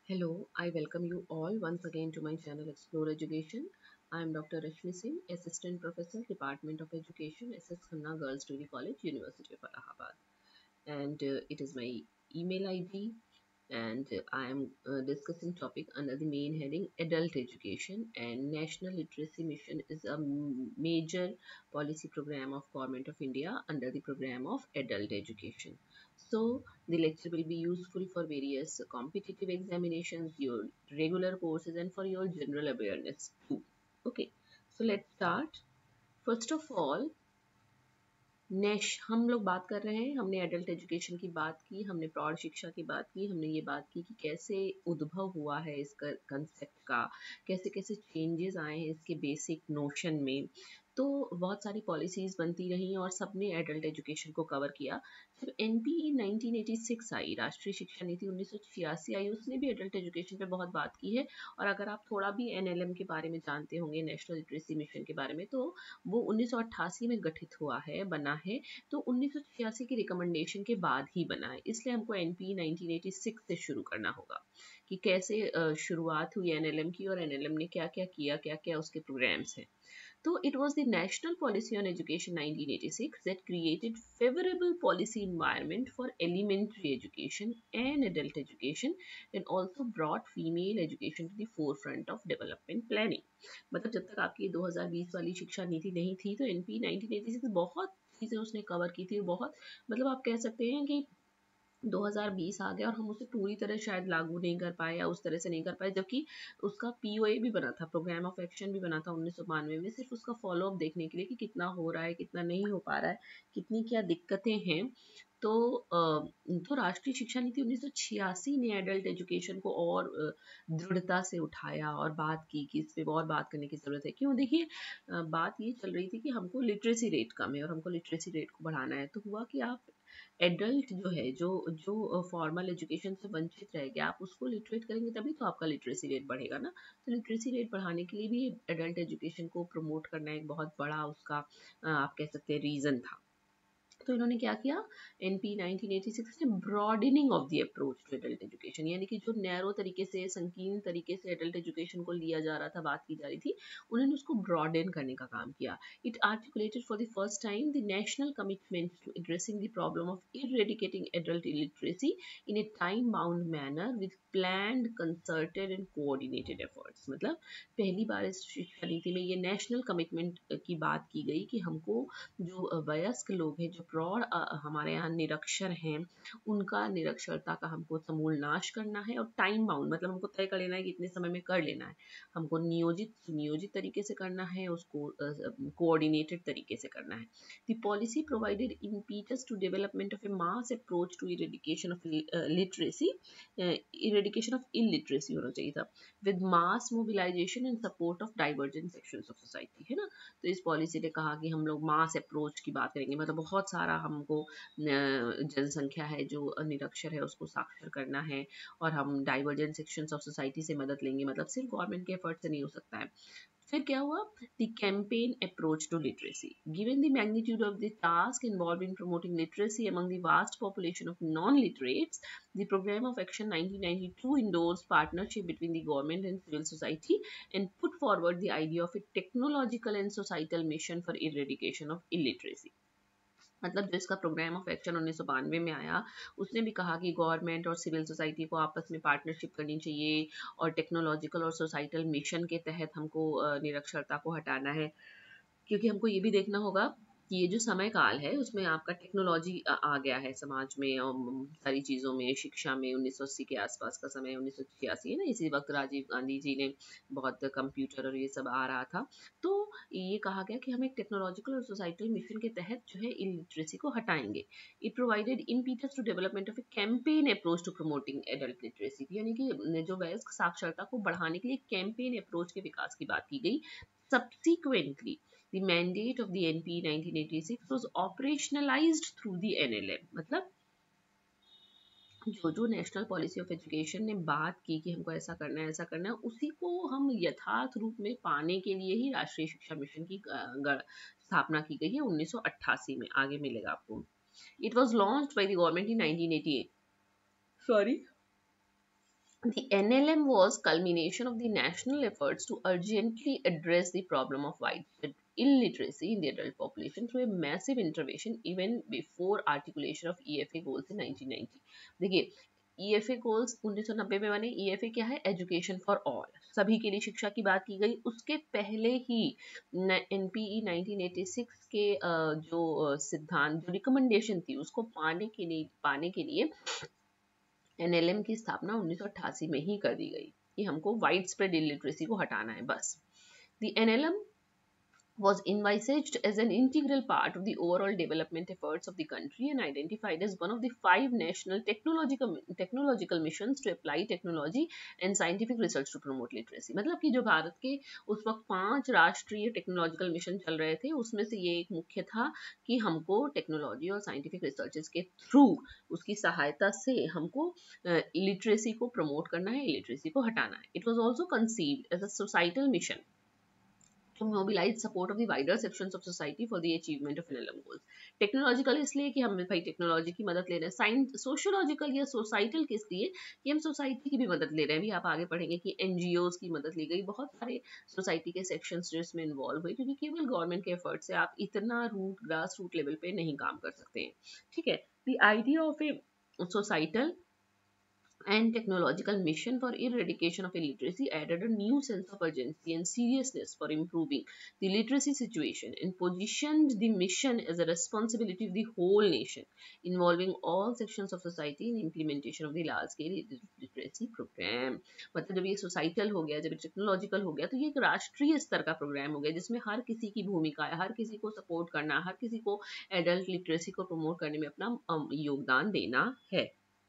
Hello, I welcome you all once again to my channel Explore Education. I am Dr. Rashmi Singh, Assistant Professor, Department of Education, SS Khanna Girls Degree College, University of Allahabad. And it is my email ID, and I am discussing topic under the main heading Adult Education, and National Literacy Mission is a major policy program of Government of India under the program of Adult Education. So the lecture will be useful for various competitive examinations, your regular courses, and for your general awareness too. Okay, so let's start. First of all, हम लोग बात कर रहे हैं, हमने adult education की बात की, हमने प्रौढ़ शिक्षा की बात की, हमने ये बात की कि कैसे उद्भव हुआ है इस कंसेप्ट का, कैसे कैसे चेंजेस आए हैं इसके बेसिक नोशन में। तो बहुत सारी पॉलिसीज़ बनती रही और सबने एडल्ट एजुकेशन को कवर किया। जब एनपीई 1986 आई, राष्ट्रीय शिक्षा नीति 1986 आई, उसने भी एडल्ट एजुकेशन पे बहुत बात की है। और अगर आप थोड़ा भी एनएलएम के बारे में जानते होंगे, नेशनल लिटरेसी मिशन के बारे में, तो वो 1988 में गठित हुआ है, बना है। तो 1986 की रिकमेंडेशन के बाद ही बना है, इसलिए हमको एनपी 1986 से शुरू करना होगा कि कैसे शुरुआत हुई एनएलएम की और एनएलएम ने क्या क्या किया, क्या क्या उसके प्रोग्राम्स हैं। So it was the National Policy on Education 1986 that created favorable policy environment for elementary education and adult education and also brought female education to the forefront of development planning. मतलब जब तक आपकी 2020 वाली शिक्षा नीति नहीं थी तो एनपी 1986 बहुत चीज़ें उसने कवर की थी, बहुत मतलब आप कह सकते हैं कि 2020 आ गया और हम उसे पूरी तरह शायद लागू नहीं कर पाए या उस तरह से नहीं कर पाए, जबकि उसका पीओए भी बना था, प्रोग्राम ऑफ एक्शन भी बना था 1992 में, सिर्फ उसका फॉलोअप देखने के लिए कि कितना हो रहा है, कितना नहीं हो पा रहा है, कितनी क्या दिक्कतें हैं। तो राष्ट्रीय शिक्षा नीति 1986 ने एडल्ट एजुकेशन को और दृढ़ता से उठाया और बात की कि इस पे और बात करने की ज़रूरत है। क्यों? देखिए, बात ये चल रही थी कि हमको लिटरेसी रेट कम है और हमको लिटरेसी रेट को बढ़ाना है। तो हुआ कि आप एडल्ट जो है, जो जो फॉर्मल एजुकेशन से वंचित रह गया, आप उसको लिटरेट करेंगे तभी तो आपका लिटरेसी रेट बढ़ेगा ना। तो लिटरेसी रेट बढ़ाने के लिए भी एडल्ट एजुकेशन को प्रमोट करना एक बहुत बड़ा उसका आप कह सकते हैं रीज़न था। तो इन्होंने क्या किया, एनपी 1986 ने broadening of the approach to adult education, यानी कि जो नैरो तरीके से, संकीर्ण तरीके से एडल्ट एजुकेशन को लिया जा रहा था, बात की जा रही थी, उन्होंने उसको ब्रॉडन करने का काम किया। It articulated for the first time the national commitment to addressing the problem of eradicating adult illiteracy in a time bound manner with planned, concerted and coordinated efforts. मतलब पहली बार इस शिक्षा नीति में ये नेशनल कमिटमेंट की बात की गई कि हमको जो वयस्क लोग हैं, जो प्रौढ़ हमारे यहाँ निरक्षर हैं, उनका निरक्षरता का हमको समूल नाश करना है और टाइम बाउंड मतलब हमको तय कर लेना है कि इतने समय में कर लेना है, हमको नियोजित सुनियोजित तरीके से करना है, उसको कोऑर्डिनेटेड तरीके से करना है। The policy provided impetus to development of a mass approach to eradication of literacy, eradication of illiteracy होना चाहिए था, with mass mobilization and support of divergent sections of society, है ना। तो इस पॉलिसी ने कहा कि हम लोग मास अप्रोच की बात करेंगे, मतलब बहुत सारा हमको जनसंख्या है जो निरक्षर है उसको साक्षर करना है और हम डाइवर्जेंट सेक्शंस ऑफ सोसाइटी से मदद लेंगे, मतलब सिर्फ गवर्नमेंट के एफर्ट से नहीं हो सकता है। फिर क्या हुआ, the campaign approach to literacy, given the magnitude of the task involve in promoting literacy among the vast population of non literates, the program of action 1992 endorsed partnership between the government and civil society and put forward the idea of a technological and societal mission for eradication of illiteracy। मतलब जो इसका programme of action 1992 में आया, उसने भी कहा कि government और सिविल सोसाइटी को आपस में पार्टनरशिप करनी चाहिए और टेक्नोलॉजिकल और सोसाइटल मिशन के तहत हमको निरक्षरता को हटाना है। क्योंकि हमको ये भी देखना होगा कि ये जो समय काल है उसमें आपका टेक्नोलॉजी आ गया है समाज में और सारी चीज़ों में, शिक्षा में। 1980 के आसपास का समय, 1986 है ना, इसी वक्त राजीव गांधी जी ने बहुत कंप्यूटर और ये सब आ रहा था। तो ये कहा गया कि हम एक टेक्नोलॉजिकल और सोसाइटल मिशन के तहत जो है इलिटरेसी को हटाएंगे। It provided impetus to development of a campaign approach to promoting adult literacy, यानी कि जो वयस्क साक्षरता को बढ़ाने के लिए कैंपेन अप्रोच के विकास की बात की गई। Subsequently, the mandate of the NP 1986 was operationalized through the NLM। मतलब जो जो नेशनल पॉलिसी ऑफ एजुकेशन ने बात की कि हमको ऐसा करना है, ऐसा करना है, उसी को हम यथार्थ रूप में पाने के लिए ही राष्ट्रीय शिक्षा मिशन की स्थापना की गई है 1988 में। आगे मिलेगा आपको। It was launched by the government in 1988। Sorry, The NLM was culmination of the national efforts to urgently address the problem of widespread illiteracy in the adult population through a massive intervention even before articulation of EFA goals in 1990. देखिए, EFA goals 1990 में बने. EFA क्या है? Education for all, सभी के लिए शिक्षा की बात की गई. उसके पहले ही NPE 1986 के जो सिद्धांत, जो रिकमेंडेशन थी, उसको पाने के लिए NLM की स्थापना 1988 में ही कर दी गई कि हमको वाइड स्प्रेड इलिटरेसी को हटाना है बस. The NLM was envisaged as an integral part of the overall development efforts of the country and identified as one of the 5 national technological missions to apply technology and scientific research to promote literacy. मतलब कि जो भारत के उस वक्त 5 राष्ट्रीय technological mission चल रहे थे, उसमें से ये एक मुख्य था कि हमको टेक्नोलॉजी और साइंटिफिक रिसर्चेस के थ्रू, उसकी सहायता से हमको लिटरेसी को प्रमोट करना है, इलिटरेसी को हटाना है. It was also conceived as a societal mission to mobilize support of the wider sections of society for the achievement of NLM goals. Technological इसलिए कि हम भाई टेक्नोलॉजी की मदद ले रहे हैं, साइंस सोशियोलॉजिकल या सोसाइटल किस लिए कि हम सोसाइटी की भी मदद ले रहे हैं. भी आप आगे पढ़ेंगे कि NGOs की मदद ली गई, बहुत सारे सोसाइटी के सेक्शंस जो इसमें इन्वॉल्व हुए, क्योंकि केवल गवर्नमेंट के एफर्ट से आप इतना ग्रास रूट लेवल पे नहीं काम कर सकते हैं. ठीक है. The idea of a societal and technological mission for eradication of illiteracy added a new sense of urgency and seriousness for improving the literacy situation and positioned the mission as a responsibility of the whole nation, involving all sections of society in implementation of the large scale literacy program. मतलब जब ये societal हो गया, जब technological हो गया, तो ये एक राष्ट्रीय स्तर का प्रोग्राम हो गया जिसमें हर किसी की भूमिका है, हर किसी को सपोर्ट करना, हर किसी को एडल्ट लिटरेसी को प्रमोट करने में अपना योगदान देना है.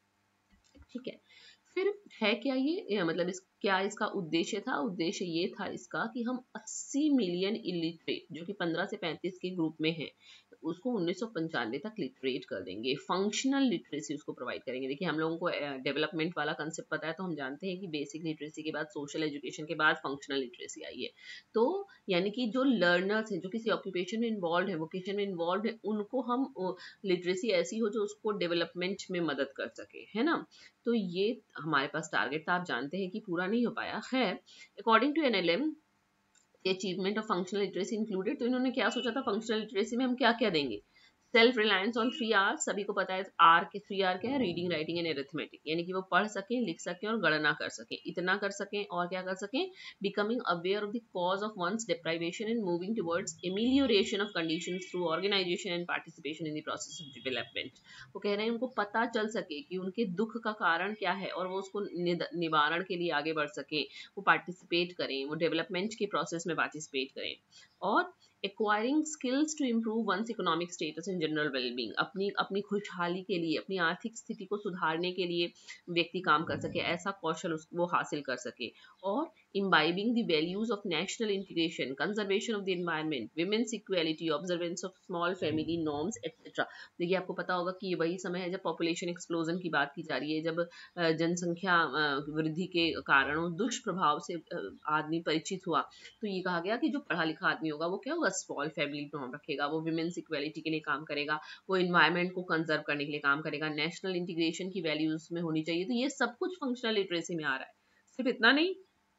ठीक है. फिर है क्या ये मतलब क्या इसका उद्देश्य था? उद्देश्य ये था इसका कि हम 80 मिलियन इलिटरेट, जो कि 15 से 35 के ग्रुप में है, उसको 1995 तक लिटरेट कर देंगे. फंक्शनल लिटरेसी उसको प्रोवाइड करेंगे. देखिए, हम लोगों को डेवलपमेंट वाला कंसेप्ट पता है, तो हम जानते हैं कि बेसिक लिटरेसी के बाद, सोशल एजुकेशन के बाद फंक्शनल लिटरेसी आई है. तो यानी कि जो लर्नर्स हैं, जो किसी ऑक्यूपेशन में इन्वॉल्व है, वोकेशन में इन्वॉल्व है, उनको हम लिटरेसी ऐसी हो जो उसको डेवलपमेंट में मदद कर सके, है ना. तो ये हमारे पास टारगेट था, आप जानते हैं कि पूरा नहीं हो पाया है. According to NLM, achievement of functional literacy included. तो इन्होंने क्या सोचा था, फंक्शनल लिटरेसी में हम क्या क्या देंगे? Self reliance on 3 R. सभी को पता है आर के 3 आर क्या है? Reading, writing and arithmetic. यानी कि वो पढ़ सकें, लिख सकें और गणना कर सकें. इतना कर सकें और क्या कर सकें? Becoming aware of the cause of one's deprivation and moving towards amelioration of conditions through organisation and participation in the process of development. वो कह रहे हैं उनको पता चल सके कि उनके दुख का कारण क्या है और वो उसको निवारण के लिए आगे बढ़ सके, वो पार्टिसिपेट करें, वो डेवलपमेंट के प्रोसेस में पार्टिसिपेट करें. और acquiring skills to improve one's economic status and general wellbeing. अपनी खुशहाली के लिए, अपनी आर्थिक स्थिति को सुधारने के लिए व्यक्ति काम कर सके, ऐसा कौशल वो हासिल कर सके. और imbibing the values of national integration, conservation of the environment, women's equality, observance of small family norms, etc. देखिए, आपको पता होगा कि ये वही समय है जब पॉपुलेशन एक्सप्लोजन की बात की जा रही है, जब जनसंख्या वृद्धि के कारण उस दुष्प्रभाव से आदमी परिचित हुआ. तो ये कहा गया कि जो पढ़ा लिखा आदमी होगा वो क्या होगा? स्मॉल फैमिली नॉर्म रखेगा, वो विमेंस इक्वालिटी के लिए काम करेगा, वो इन्वायरमेंट को कंजर्व करने के लिए काम करेगा, नेशनल इंटीग्रेशन की वैल्यूज में होनी चाहिए. तो ये सब कुछ फंक्शनल लिटरेसी में आ रहा है. सिर्फ इतना नहीं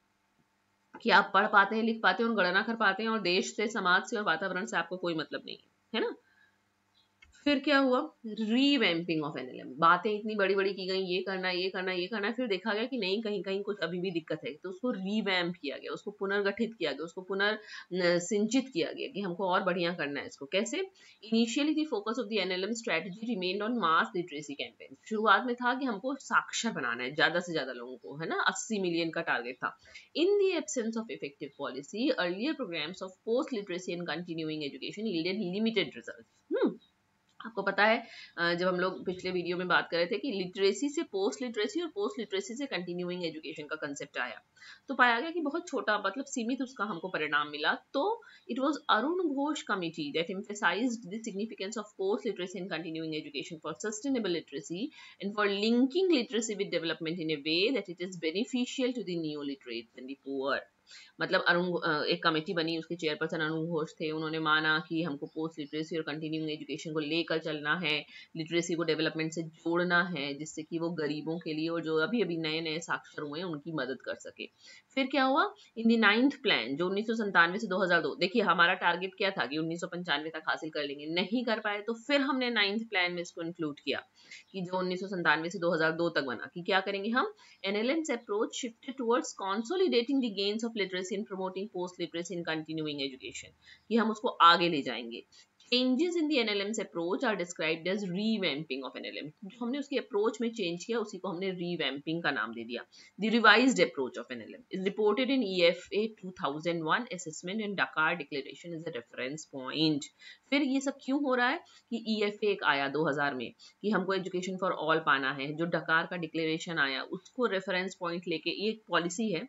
कि आप पढ़ पाते हैं, लिख पाते हैं और गणना कर पाते हैं और देश से, समाज से और वातावरण से आपको कोई मतलब नहीं है ना. फिर क्या हुआ? Revamping of NLM. बातें इतनी बड़ी बड़ी की गई, ये करना, ये करना, ये करना. फिर देखा गया कि नहीं, कहीं कहीं कुछ अभी भी दिक्कत है, तो उसको रीवैम्प किया गया, उसको पुनर्गठित किया गया, उसको पुनर्सिंचित किया गया कि हमको और बढ़िया करना है इसको. कैसे? Initially the focus of the NLM strategy remained on mass literacy campaign. शुरुआत में था कि हमको साक्षर बनाना है ज्यादा से ज्यादा लोगों को, है ना. 80 मिलियन का टारगेट था. In the absence of effective policy, earlier programmes of post literacy and continuing education yielded limited results. आपको पता है जब हम लोग पिछले वीडियो में बात कर रहे थे कि लिटरेसी से पोस्ट लिटरेसी और पोस्ट लिटरेसी से कंटिन्यूइंग एजुकेशन का कंसेप्ट आया, तो पाया गया कि बहुत छोटा, मतलब सीमित उसका हमको परिणाम मिला. तो it was Arun Ghosh committee that emphasised the significance of post literacy and continuing education for sustainable literacy and for linking literacy with development in a way that it is beneficial to the new literates and the poor. मतलब एक committee बनी, उसके chairperson Arun Ghosh थे। उन्होंने माना कि हमको post literacy और कंटिन्यूइंग एजुकेशन को लेकर चलना है, लिटरेसी को डेवलपमेंट से जोड़ना है, जिससे कि वो गरीबों के लिए और जो अभी अभी नए नए साक्षर हुए हैं उनकी मदद कर सके। फिर क्या हुआ, इन दी 9th प्लान जो 1997 से 2002, देखिए हमारा टारगेट क्या था कि 1995 तक हासिल कर लेंगे, नहीं कर पाए तो फिर हमने 9th प्लान में इसको इंक्लूड किया कि जो 1997 से 2002 तक बना, कि क्या करेंगे हम, NLM's approach shifted towards consolidating the gains of literacy and promoting post literacy in continuing education, कि हम उसको आगे ले जाएंगे। Changes in the NLM's approach are described as revamping of NLM, जो हमने उसकी अप्रोच में चेंज किया उसी को हमने revamping का नाम दे दिया। The revised approach of NLM is reported in EFA 2001 assessment and Dakar declaration as a reference point। फिर ये सब क्यों हो रहा है कि EFA एक आया 2000 में कि हमको एजुकेशन फॉर ऑल पाना है, जो डकार का डिक्लेरेशन आया उसको रेफरेंस पॉइंट लेके, ये एक पॉलिसी है,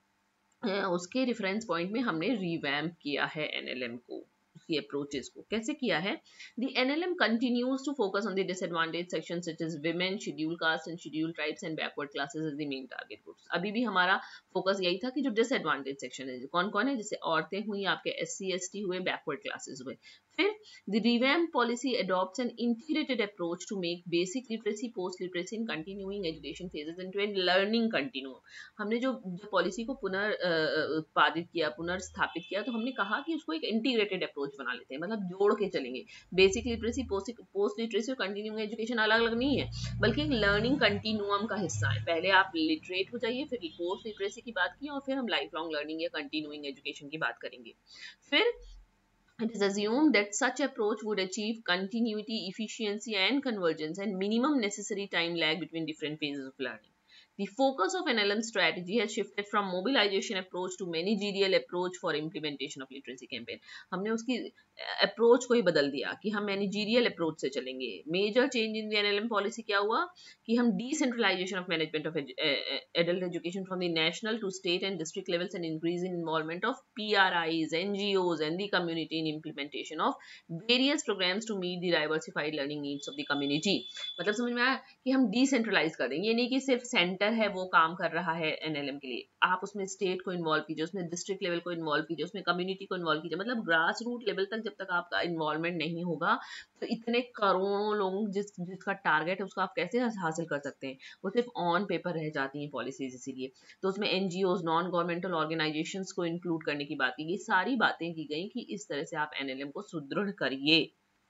उसके रेफरेंस पॉइंट में हमने रिवैम्प किया है NLM को, उसकी अप्रोचेस को। कैसे किया है, the NLM continues to focus on the disadvantage section such as women, schedule caste and schedule tribes and backward classes as the main target groups. अभी भी हमारा फोकस यही था कि जो डिसएडवांटेज सेक्शन है कौन कौन है, जैसे औरतें हुई, आपके SC ST हुए, बैकवर्ड क्लासेस हुए। फिर the revamped policy adopts an integrated approach to make basic literacy, post literacy and continuing education phases into a learning continuum। हमने जो पॉलिसी को उत्पादित किया, पुनर्स्थापित किया, तो हमने कहा कि उसको एक इंटीग्रेटेड अप्रोच बना लेते हैं, मतलब जोड़ के चलेंगे। बेसिक लिटरेसी, पोस्ट लिटरेसी और कंटिन्यूइंग एजुकेशन अलग अलग नहीं है, बल्कि एक लर्निंग कंटिन्यूअम का हिस्सा है। पहले आप लिटरेट हो जाइए, फिर पोस्ट लिटरेसी की बात की, और फिर हम लाइफ लॉन्ग लर्निंग या कंटिन्यूइंग एजुकेशन की बात करेंगे। फिर it is assumed that such approach would achieve continuity, efficiency, and convergence, and minimum necessary time lag between different phases of learning. The focus of NLM strategy has shifted from mobilization approach to managerial approach for implementation of literacy campaign। हमने उसकी approach को ही बदल दिया कि हम managerial approach से चलेंगे। Major change in the NLM policy क्या हुआ कि हम decentralisation of management of adult education from the national to state and district levels and increase in involvement of PRIs, NGOs and the community in implementation of various programs to meet the diversified learning needs of the community। मतलब समझ में आया कि हम decentralise कर देंगे, ये नहीं कि सिर्फ सेंटर है वो काम कर रहा है NLM के लिए, आप उसमें स्टेट को इन्वॉल्व कीजिए, उसमें डिस्ट्रिक्ट लेवल को इन्वॉल्व कीजिए, उसमें कम्युनिटी को इन्वॉल्व कीजिए। मतलब ग्रास रूट लेवल तक जब तक आपका इन्वॉल्वमेंट नहीं होगा तो इतने करोड़ों लोग जिसका टारगेट है उसको आप कैसे हासिल कर सकते हैं, वो सिर्फ ऑन पेपर रह जाती हैं पॉलिसीज। इसीलिए तो उसमें NGOs, नॉन गवर्नमेंटल ऑर्गेनाइजेशंस को इंक्लूड करने की बात की गई, सारी बातें की गई कि इस तरह से आप NLM को सुदृढ़ करिए।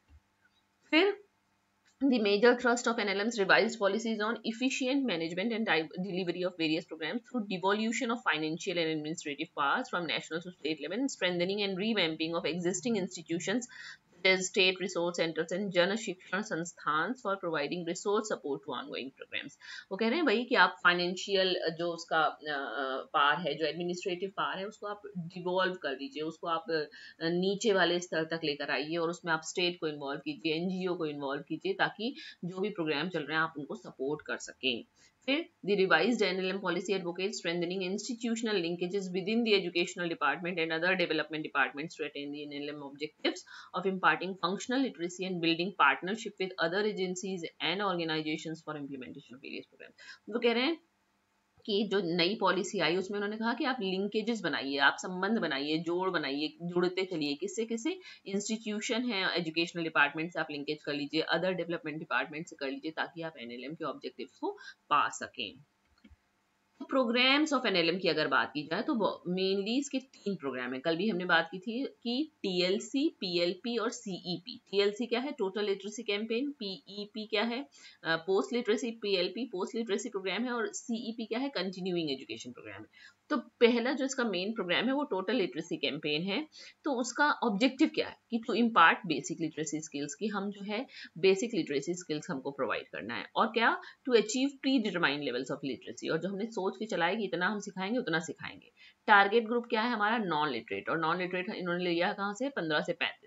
फिर the major thrust of NLM's revised policies on efficient management and delivery of various programs through devolution of financial and administrative powers from national to state level, and strengthening and revamping of existing institutions such as state resource centers and जन शिक्षण संस्थान for providing resource support to ongoing programs। वो कह रहे हैं भाई कि आप फाइनेंशियल जो उसका पार है, जो एडमिनिस्ट्रेटिव पार है, उसको आप डिवॉल्व कर दीजिए, उसको आप नीचे वाले स्तर तक लेकर आइए और उसमें आप स्टेट को इन्वॉल्व कीजिए, NGO को इन्वॉल्व कीजिए, ताकि जो भी प्रोग्राम चल रहे हैं आप उनको सपोर्ट कर सकें। फिर the revised NLM policy advocates strengthening institutional linkages within the educational department and other development departments to attain the NLM objectives of imparting functional literacy and building partnership with other agencies and organizations for implementation of various programs। वो कह रहे हैं कि जो नई policy आई उसमें उन्होंने कहा कि आप लिंकेजेस बनाइए, आप संबंध बनाइए, जोड़ बनाइए, जुड़ते चलिए, किससे किससे, इंस्टीट्यूशन है एजुकेशनल डिपार्टमेंट से आप लिंकेज कर लीजिए, अदर डेवलपमेंट डिपार्टमेंट से कर लीजिए, ताकि आप NLM के ऑब्जेक्टिव्स को पा सकें। प्रोग्राम्स ऑफ NLM की अगर बात की जाए तो मेनली इसके 3 प्रोग्राम है। कल भी हमने बात की थी कि TLC, PLP और CEP। TLC क्या है, टोटल लिटरेसी कैंपेन, PEP क्या है, post literacy, PLP post literacy programme है, और CEP क्या है, कंटिन्यूइंग एजुकेशन प्रोग्राम है। तो पहला जो इसका मेन प्रोग्राम है वो टोटल लिटरेसी कैंपेन है। तो उसका ऑब्जेक्टिव क्या है कि to impart basic literacy skills, की हम जो है बेसिक लिटरेसी स्किल्स हमको प्रोवाइड करना है, और क्या, to achieve predetermined levels of literacy, और जो हमने सोच के चलाया कि इतना हम सिखाएंगे उतना सिखाएंगे। टारगेट ग्रुप क्या है हमारा, नॉन लिटरेट, और नॉन लिटरेट इन्होंने लिया कहाँ से, 15 से 35।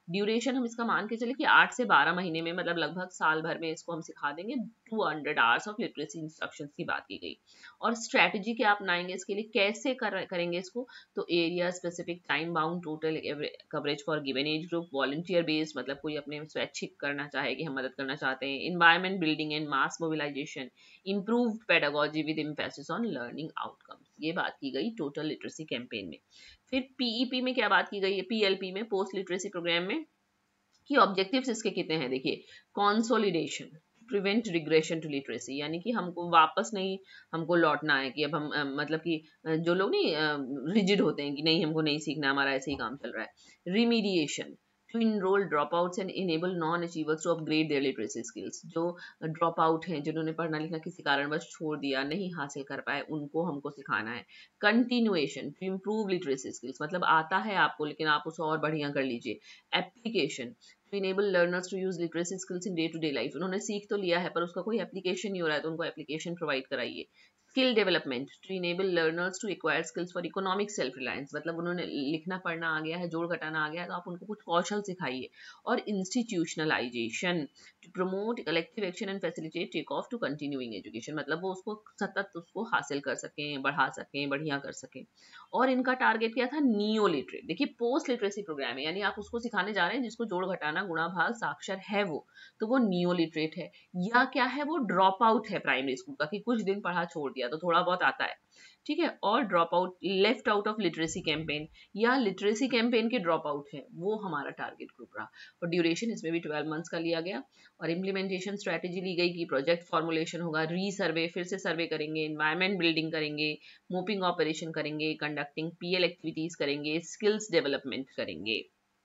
ड्यूरेशन हम इसका मान के चले कि 8 से 12 महीने में, मतलब लगभग साल भर में इसको हम सिखा देंगे। 200 आवर्स ऑफ लिटरेसी इंस्ट्रक्शंस की बात की गई। और स्ट्रैटेजी क्या अपनाएंगे इसके लिए, कैसे करेंगे इसको, तो area specific, time bound, total coverage for given age group, volunteer based, मतलब कोई अपने स्वैच्छिक करना चाहे कि हम मदद करना चाहते हैं, environment building and mass mobilisation, improved pedagogy with emphasis on learning outcomes. ये बात की गई टोटल लिटरेसी कैंपेन में। फिर पीईपी में क्या बात की गई है, पीएलपी में, पोस्ट लिटरेसी प्रोग्राम में, कि ऑब्जेक्टिव्स इसके कितने हैं। देखिए, consolidation, prevent regression to literacy, यानी कि हमको वापस नहीं हमको लौटना है कि अब हम मतलब कि जो लोग नहीं रिजिड होते हैं कि नहीं हमको नहीं सीखना, हमारा ऐसे ही काम चल रहा है। Remediation, to enrol dropouts and enable non achievers to upgrade their literacy skills. जो ड्रॉप आउट हैं, जिन्होंने पढ़ना लिखना किसी कारणवश छोड़ दिया, नहीं हासिल कर पाए, उनको हमको सिखाना है। Continuation, to improve literacy skills, मतलब आता है आपको लेकिन आप उसे और बढ़िया कर लीजिए। Application, to enable learners to use literacy skills in day to day life, उन्होंने सीख तो लिया है पर उसका कोई एप्लीकेशन नहीं हो रहा है, तो उनको एप्लीकेशन प्रोवाइड कराइए। Skill development, to enable learners to acquire skills for economic self reliance, मतलब उन्होंने लिखना पढ़ना आ गया है, जोड़ घटाना आ गया है, तो आप उनको कुछ कौशल सिखाइए। और institutionalisation, to promote collective action and facilitate take off to continuing education, मतलब वो उसको सतत उसको हासिल कर सकें, बढ़ा सकें, बढ़िया कर सकें। और इनका टारगेट क्या था, नियो लिटरेट। देखिए, पोस्ट लिटरेसी प्रोग्राम है, यानी आप उसको सिखाने जा रहे हैं जिसको जोड़ घटाना गुणा भाग साक्षर है वो, तो वो नियो लिटरेट है। या क्या है, वो ड्रॉप आउट है प्राइमरी स्कूल का, कि कुछ दिन पढ़ा छोड़ दिया तो थोड़ा बहुत आता है, ठीक है। और dropout, left out of literacy campaign, या लिटरेसी कैंपेन के ड्रॉप आउट है, वो हमारा टारगेट ग्रुप रहा। और ड्यूरेशन इसमें भी 12 मंथ्स का लिया गया। और इम्प्लीमेंटेशन स्ट्रेटेजी ली गई कि प्रोजेक्ट फॉर्मुलेशन होगा, रीसर्वे, फिर से सर्वे करेंगे, एनवायरमेंट बिल्डिंग करेंगे, मोपिंग ऑपरेशन करेंगे, कंडक्टिंग पीएल एक्टिविटीज करेंगे, स्किल्स डेवलपमेंट करेंगे।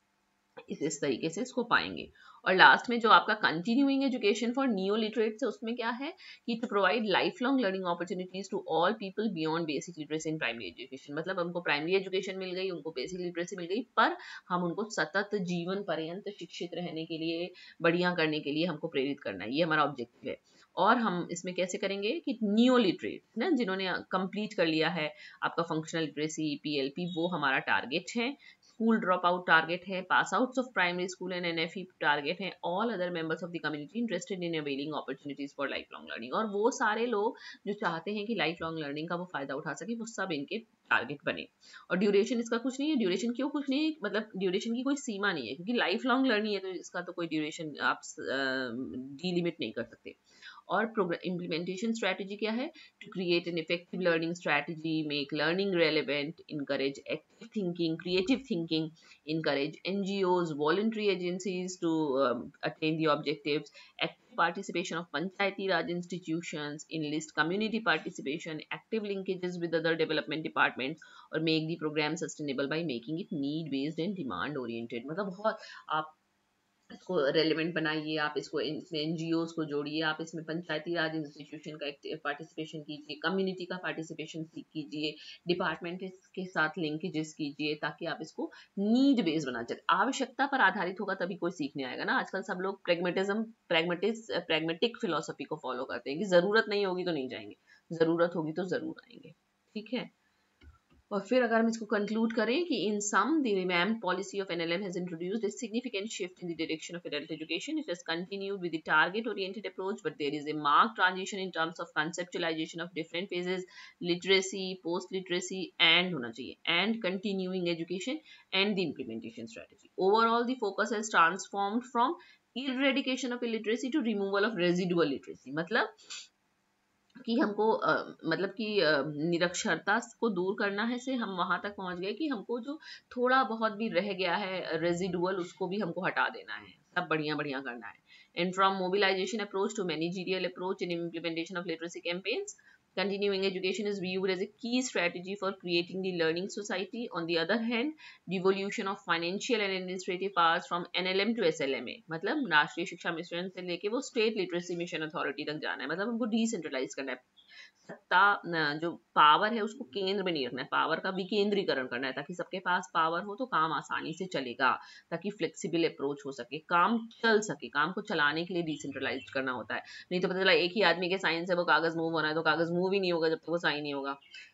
इस तरीके से इसको पाएंगे। और लास्ट में जो आपका continuing education for neo literates है, उसमें क्या है कि to provide life long learning opportunities to all people beyond basic literacy in primary education, मतलब उनको प्राइमरी एजुकेशन मिल गई, उनको बेसिक लिटरेसी मिल गई, पर हम उनको सतत जीवन पर्यंत शिक्षित रहने के लिए, बढ़िया करने के लिए हमको प्रेरित करना है, ये हमारा ऑब्जेक्टिव है। और हम इसमें कैसे करेंगे कि नियो लिटरेट ना, जिन्होंने कंप्लीट कर लिया है आपका फंक्शनल लिटरेसी पीएलपी, वो हमारा टारगेट है। स्कूल ड्रॉप आउट टारगेट है, pass outs of primary school and NFE target है, all other members of the community interested in availing opportunities for life long learning, और वो सारे लोग जो चाहते हैं कि लाइफ लॉन्ग लर्निंग का वो फायदा उठा सके, वो सब इनके टारगेट बने। और ड्यूरेशन इसका कुछ नहीं है, ड्यूरेशन क्यों कुछ नहीं है, मतलब ड्यूरेशन की कोई सीमा नहीं है, क्योंकि लाइफ लॉन्ग लर्निंग है तो इसका तो कोई ड्यूरेशन आप डिलिमिट नहीं कर सकते। और इम्प्लीमेंटेशन स्ट्रैटेजी क्या है, to create an effective learning strategy, make learning relevant, encourage active thinking, creative thinking, encourage NGOs, voluntary agencies to attain the objectives, active participation of Panchayati Raj institutions, enlist community participation, active linkages with other development departments, और make the program sustainable by making it need based and demand oriented, मतलब बहुत आप इसको relevant बनाइए, आप इसको इसमें NGOs को जोड़िए, आप इसमें पंचायती राज इंस्टीट्यूशन का पार्टिसिपेशन कीजिए, कम्युनिटी का पार्टिसिपेशन कीजिए, डिपार्टमेंट के साथ लिंकेजेस कीजिए, ताकि आप इसको नीड बेस्ड बना चले। आवश्यकता पर आधारित होगा तभी कोई सीखने आएगा ना। आजकल सब लोग प्रैग्मेटिक फिलोसफी को फॉलो करते हैं कि जरूरत नहीं होगी तो नहीं जाएंगे, जरूरत होगी तो जरूर आएंगे, ठीक है। और फिर अगर हम इसको कंक्लूड करें कि in sum the revamped policy of NLM has introduced a significant shift in the direction of adult education. It has continued with the target oriented approach, but there is a marked transition in terms of conceptualization of different phases, literacy, post literacy, and होना चाहिए and continuing education and the implementation strategy. Overall the focus has transformed from eradication of illiteracy to removal of residual literacy, मतलब कि हमको मतलब कि निरक्षरता को दूर करना है से हम वहां तक पहुंच गए कि हमको जो थोड़ा बहुत भी रह गया है रेजिडुअल, उसको भी हमको हटा देना है, सब बढ़िया बढ़िया करना है। And from mobilisation approach to managerial approach in implementation of literacy campaigns, continuing education is viewed as a key strategy for creating the learning society. On the other hand, devolution of financial and administrative powers from NLM to SLMA, मतलब राष्ट्रीय शिक्षा mission से लेके वो state literacy mission authority तक जाना है, मतलब हमको डिसेंट्रलाइज करना है। सत्ता जो पावर है उसको केंद्र में नहीं रखना है, पावर का विकेंद्रीकरण करना है, ताकि सबके पास पावर हो तो काम आसानी से चलेगा, ताकि फ्लेक्सिबल अप्रोच हो सके, काम चल सके, काम को चलाने के लिए डिसेंट्रलाइज करना होता है। नहीं तो पता चला एक ही आदमी के साइन से वो कागज मूव होना है, तो कागज मूव ही नहीं होगा जब तक वो साइन नहीं होगा।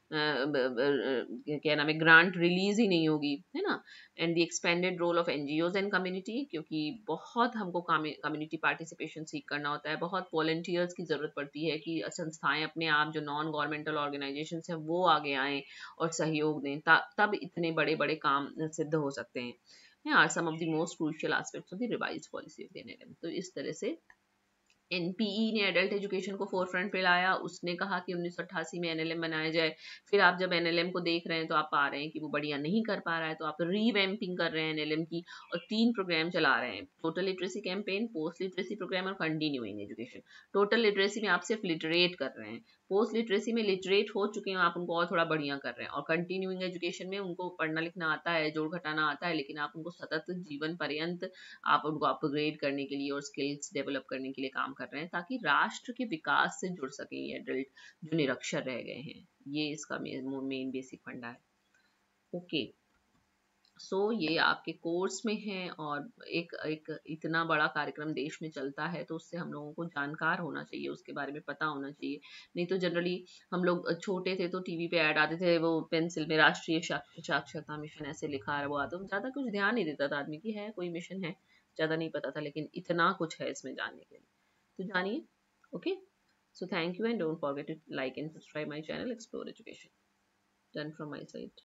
क्या नाम है, ग्रांट रिलीज ही नहीं होगी, है ना। And the expanded role of NGOs and community, क्योंकि बहुत हमको कम्युनिटी पार्टिसिपेशन सीख करना होता है, बहुत वॉलंटियर्स की ज़रूरत पड़ती है कि संस्थाएं अपने आप जो नॉन गवर्नमेंटल ऑर्गेनाइजेशन हैं वो आगे आएँ और सहयोग दें, तब इतने बड़े बड़े काम सिद्ध हो सकते हैं। Are some of the most crucial aspects of the revise policy of the NLM. तो इस तरह से एनपीई ने एडल्ट एजुकेशन को फोरफ्रंट पे लाया। उसने कहा कि 1988 में एनएलएम बनाया जाए। फिर आप जब एनएलएम को देख रहे हैं तो आप पा रहे हैं कि वो बढ़िया नहीं कर पा रहा है, तो आप रीवैम्पिंग कर रहे हैं एनएलएम की, और 3 प्रोग्राम चला रहे हैं: total literacy campaign, post literacy programme और कंटिन्यूइंग एजुकेशन। टोटल लिटरेसी में आप सिर्फ लिटरेट कर रहे हैं, पोस्ट लिटरेसी में लिटरेट हो चुके हैं आप, उनको और थोड़ा बढ़िया कर रहे हैं, और कंटिन्यूइंग एजुकेशन में उनको पढ़ना लिखना आता है, जोड़ घटाना आता है, लेकिन आप उनको सतत जीवन पर्यंत आप उनको अपग्रेड करने के लिए और स्किल्स डेवलप करने के लिए काम कर रहे हैं, ताकि राष्ट्र के विकास से जुड़ सके ये एडल्ट जो निरक्षर रह गए हैं। ये इसका मेन बेसिक फंडा है। ओके, सो ये आपके कोर्स में है, और एक एक इतना बड़ा कार्यक्रम देश में चलता है तो उससे हम लोगों को जानकार होना चाहिए, उसके बारे में पता होना चाहिए। नहीं तो जनरली हम लोग छोटे थे तो टीवी पे ऐड आते थे, वो पेंसिल में राष्ट्रीय साक्षरता मिशन ऐसे लिखा है, वो आता, ज़्यादा कुछ ध्यान नहीं देता था आदमी की है कोई मिशन है, ज़्यादा नहीं पता था, लेकिन इतना कुछ है इसमें जानने के लिए, तो जानिए। Okay, so thank you and don't forget to like and subscribe my channel Explore Education. Done from my side.